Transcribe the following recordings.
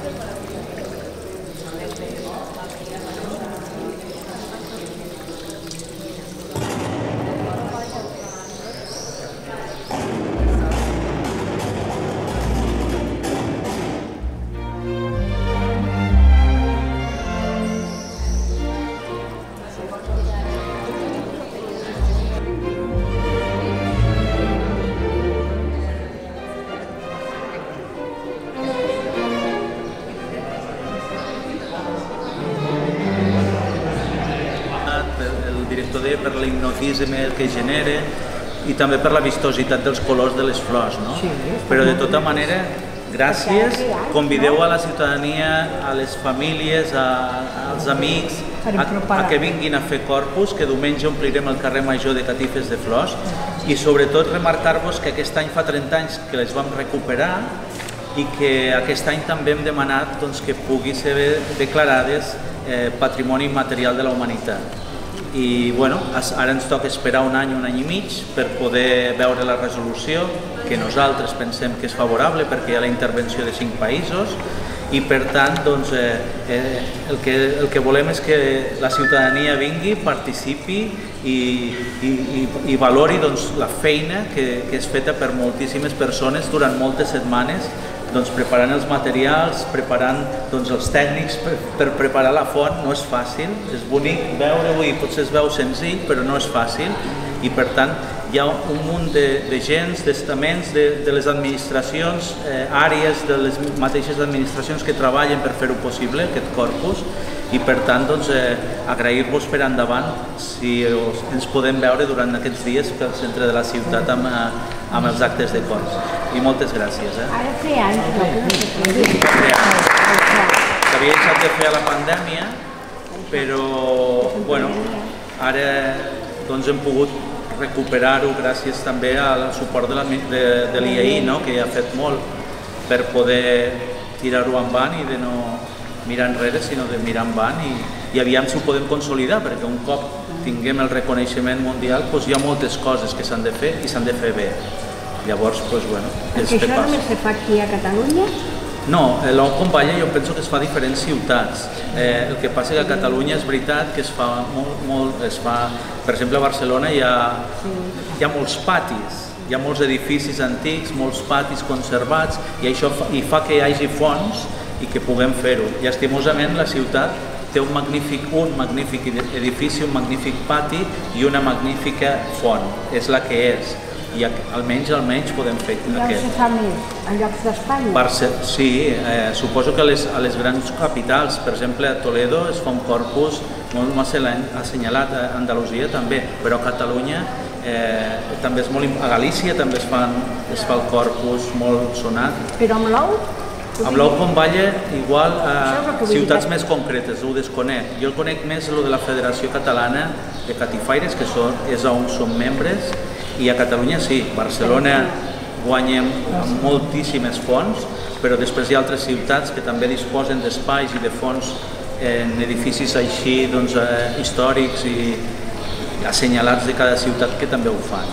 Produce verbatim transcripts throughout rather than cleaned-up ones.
per l'hipnotisme que genera i també per la vistositat dels colors de les flors, no? Però de tota manera, gràcies, convideu a la ciutadania, a les famílies, als amics, a que vinguin a fer Corpus, que diumenge omplirem el carrer Major de catifes de flors i sobretot remarcar-vos que aquest any fa trenta anys que les vam recuperar i que aquest any també hem demanat que pugui ser declarades Patrimoni Immaterial de la Humanitat. I bueno, ara ens toca esperar un any, un any i mig per poder veure la resolució, que nosaltres pensem que és favorable perquè hi ha la intervenció de cinc països i per tant doncs, eh, el, que, el que volem és que la ciutadania vingui, participi i, i, i, i valori doncs, la feina que, que és feta per moltíssimes persones durant moltes setmanes, doncs, preparant els materials, preparant doncs, els tècnics per, per preparar la font. No és fàcil, és bonic veure-ho i potser es veu senzill, però no és fàcil i per tant hi ha un munt de, de gens, d'estaments, de, de les administracions, eh, àrees de les mateixes administracions que treballen per fer-ho possible, aquest corpus, i per tant doncs, eh, agrair-vos per endavant si ens podem veure durant aquests dies pel centre de la ciutat amb, amb els actes de corps. I moltes gràcies. Eh? Ara fer anys, no? S'havia deixat de fer a la pandèmia, però bueno, ara doncs, hem pogut recuperar-ho gràcies també al suport de l'I A I, no? Que ha fet molt per poder tirar-ho endavant i de no mirar enrere, sinó de mirar endavant i, i aviam si ho podem consolidar, perquè un cop tinguem el reconeixement mundial doncs hi ha moltes coses que s'han de fer i s'han de fer bé. Llavors, doncs, bueno, és fer pas. Això només se fa aquí a Catalunya? No, l'Ou com Balla jo penso que es fa a diferents ciutats. Eh, el que passa que a Catalunya és veritat que es fa molt, molt, es fa, per exemple a Barcelona hi ha, hi ha molts patis, hi ha molts edificis antics, molts patis conservats i això fa, i fa que hi hagi fonts i que puguem fer-ho. Llastimosament la ciutat té un magnífic, un magnífic edifici, un magnífic pati i una magnífica font, és la que és. I almenys, almenys podem fer aquest. I on se fa més? En llocs d'Espanya? Sí, eh, suposo que a les, a les grans capitals, per exemple a Toledo es fa un corpus molt més assenyalat, a Andalusia també, però a Catalunya eh, també és molt, a Galícia també es, fan, es fa el corpus molt sonat. Però amb l'ou? Amb l'Ou com Balla, igual a ciutats més concretes, ho desconec. Jo conec més el de la Federació Catalana de Catifaires, que són, és on som membres, i a Catalunya sí, Barcelona guanyem moltíssimes fonts, però després hi ha altres ciutats que també disposen d'espais i de fons en edificis així doncs, eh, històrics i assenyalats de cada ciutat que també ho fan.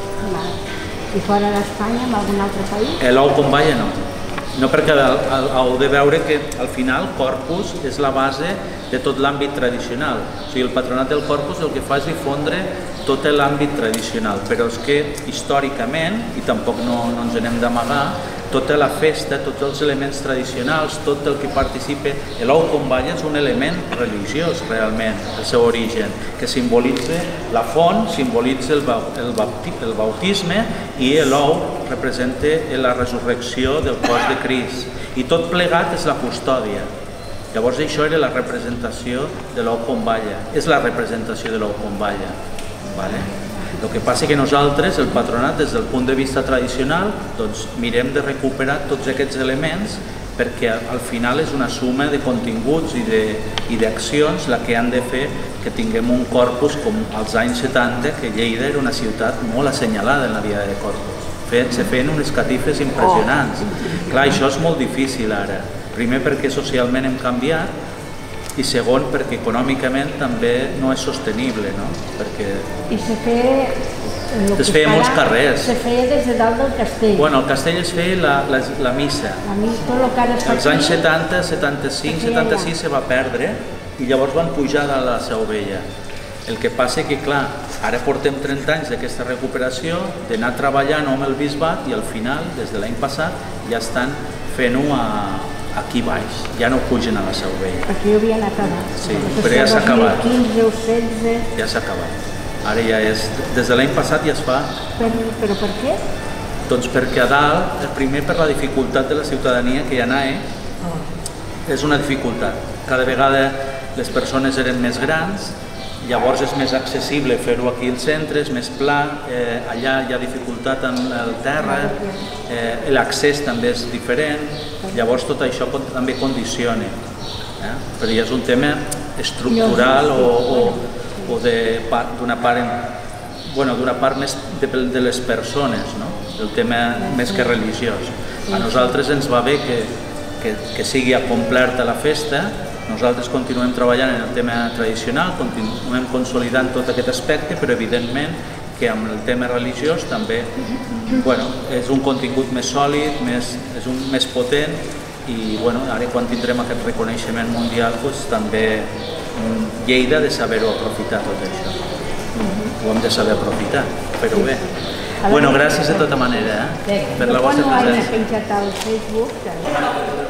I fora d'Espanya, en algun altre país? L'Ou com Balla no. No, perquè heu de veure que al final Corpus és la base de tot l'àmbit tradicional. O sigui, el Patronat del Corpus el que fa és difondre tot l'àmbit tradicional, però és que històricament, i tampoc no, no ens n'hem d'amagar, tota la festa, tots els elements tradicionals, tot el que participa, l'Ou com Balla és un element religiós realment, el seu origen, que simbolitza la font, simbolitza el, el, el bautisme i l'ou representa la resurrecció del cos de Crist. I tot plegat és la custòdia. Llavors això era la representació de l'Ou com Balla, és la representació de l'Ou com Balla. Vale? El que passa que nosaltres, el patronat, des del punt de vista tradicional, doncs mirem de recuperar tots aquests elements perquè al final és una suma de continguts i d'accions la que han de fer que tinguem un corpus com als anys setanta, que Lleida era una ciutat molt assenyalada en la Diada de Corpus. Se feien unes catifes impressionants. Clar, això és molt difícil ara. Primer perquè socialment hem canviat i segon perquè econòmicament també no és sostenible, no? Perquè... I se té Es feia molts carrers. Se feia des de dalt del castell. Bueno, el castell es feia la, la, la missa. La missa, tot el que ara està Els anys setanta, setanta-cinc, setanta-sis se va perdre i llavors van pujar a la Seu Vella. El que passa que, clar, ara portem trenta anys d'aquesta recuperació, d'anar treballant amb el bisbat i al final, des de l'any passat, ja estan fent-ho aquí baix, ja no pugen a la Seu Vella. Aquí ho havien acabat. Sí, però ja s'ha acabat. dos mil quinze o setze... Ja s'ha acabat. Ara ja és... Des de l'any passat ja es fa. Però, però per què? Doncs perquè a dalt, primer per la dificultat de la ciutadania que hi anava, oh. és una dificultat. Cada vegada les persones eren més grans, llavors és més accessible fer-ho aquí al centre, és més pla, eh, allà hi ha dificultat amb el terra, eh, l'accés també és diferent, llavors tot això també condiciona. Eh? Però ja és un tema estructural o, o, o d'una part, bueno, d'una part més de, de les persones, no? El tema més que religiós. A nosaltres ens va bé que, que, que sigui completa la festa. Nosaltres continuem treballant en el tema tradicional, continuem consolidant tot aquest aspecte, però evidentment que amb el tema religiós també bueno, és un contingut més sòlid, més, és un, més potent i bueno, ara quan tindrem aquest reconeixement mundial doncs, també Lleida ha de saber-ho aprofitar tot això. Ho hem de saber aprofitar, però bé. Bueno, gràcies de tota manera eh, per la vostra presència. Quan ho han penjat al Facebook?